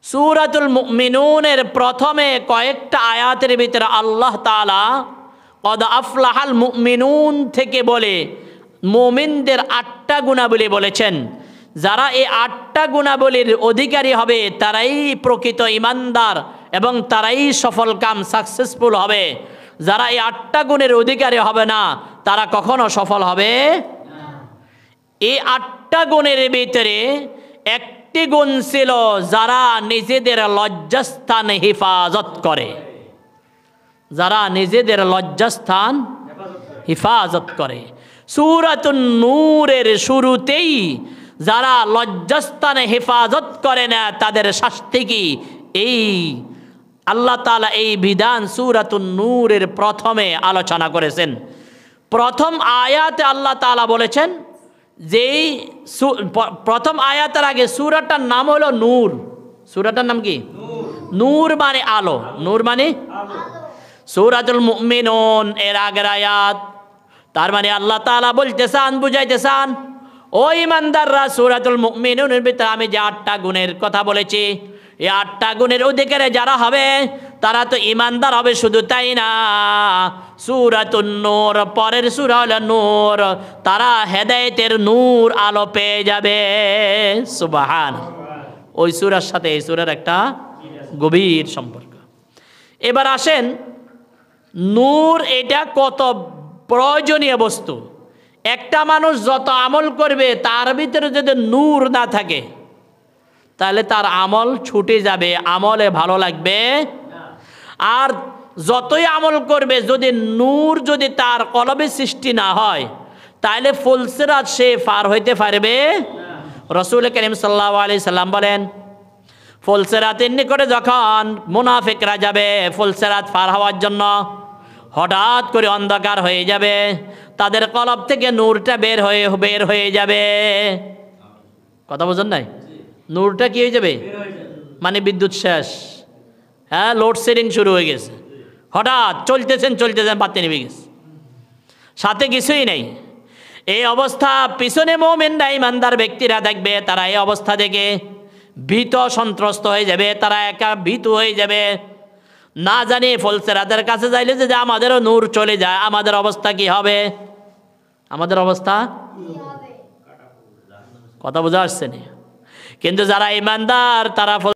সূরাতুল মুমিনুনের প্রথমে কয়েকটা আয়াতের ভিতরে আল্লাহ তাআলা কদ আফলাহাল মুমিনুন থেকে বলে মুমিনদের 8টা গুণাবলী বলেছেন। যারা এই 8টা গুণাবলীর অধিকারী হবে তারাই প্রকৃত ঈমানদার এবং তারাই সফল কাম সাকসেসফুল হবে। যারা এই 8টা গুণের অধিকারী হবে না তারা কখনো সফল হবে না। এই 8টা গুণের ভিতরে একটি গুণ ছিল যারা নিজেদের লজ্জাস্থান হেফাজত করে। যারা নিজেদের লজ্জাস্থান হেফাজত করে। সূরাতুন নূরের শুরুতেই যারা লজ্জাস্থানে হেফাজত করে না তাদের শাস্তি কি, এই আল্লাহ তাআলা এই বিধান সূরাতুন নূরের প্রথমে আলোচনা করেছেন। প্রথম আয়াতে আল্লাহ তাআলা বলেছেন যেই প্রথম আয়াতের আগে সূরাটার নাম হলো নূর। সূরাটার নাম কি? নূর মানে আলো। নূর মানে সূরাতুল মুমিনুন এর আগের আয়াত। তার মানে আল্লাহ তাআলা বলতে চান, বুঝাইতে চান, ও ঈমানদাররা, সূরাতুল মুমিনুনের ভিতরে আমি যে 8টা গুণের কথা বলেছি, এই 8টা গুণের অধিকারে যারা হবে তারা তো ঈমানদার হবে। শুধু তাই না, সূরাতুন নূর পরের সূরা হলো নূর, তারা হেদায়েতের নূর আলো পেয়ে যাবে। সুবহানাল্লাহ। ওই সূরার সাথে এই সূরার একটা গভীর সম্পর্ক। এবার আসেন, নূর এটা কত প্রয়োজনীয় বস্তু। একটা মানুষ যত আমল করবে তার ভিতরে যদি নূর না থাকে তাহলে তার আমল ছুটে যাবে, আমলে ভালো লাগবে। আর যতই আমল করবে যদি নূর যদি তার কলবে সৃষ্টি না হয় তাহলে ফুলসিরাত সে পার হইতে পারবে। রাসূল করিম সাল্লাল্লাহু আলাইহি সাল্লাম বলেন, ফুলসিরাতের নিকটে যখন মুনাফিকরা যাবে ফুলসিরাত পার হওয়ার জন্য, হঠাৎ করে অন্ধকার হয়ে যাবে, তাদের কলব থেকে নূরটা বের হয়ে যাবে। কথা বুঝেন নাই? নূরটা কি হয়ে যাবে? মানে বিদ্যুৎ শেষ, হ্যাঁ, লোডশেডিং শুরু হয়ে গেছে। হঠাৎ চলতেছেন বাতি নিভে গেছে, সাথে কিছুই নেই। এই অবস্থা পিছনে মুমিনরা ঈমানদার ব্যক্তিরা দেখবে, তারা এই অবস্থা থেকে ভীত সন্ত্রস্ত হয়ে যাবে, তারা একা ভীত হয়ে যাবে। না জানি ফুলসিরাতের কাছে যাইলে যে আমাদেরও নূর চলে যায়, আমাদের অবস্থা কি হবে? আমাদের অবস্থা কথা বোঝা আসছে না। কিন্তু যারা ঈমানদার তারা